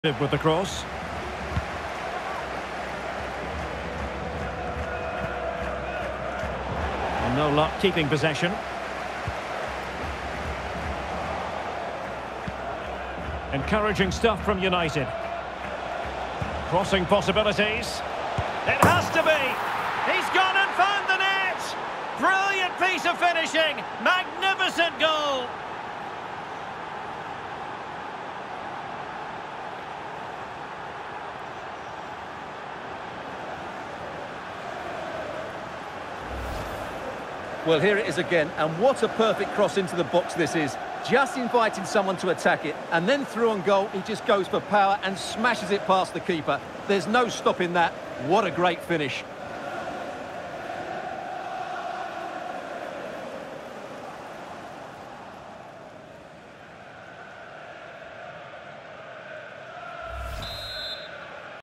With the cross. And no luck keeping possession. Encouraging stuff from United. Crossing possibilities. It has to be! He's gone and found the net! Brilliant piece of finishing! Magnificent goal! Well, here it is again, and what a perfect cross into the box this is. Just inviting someone to attack it, and then through on goal, he just goes for power and smashes it past the keeper. There's no stopping that. What a great finish.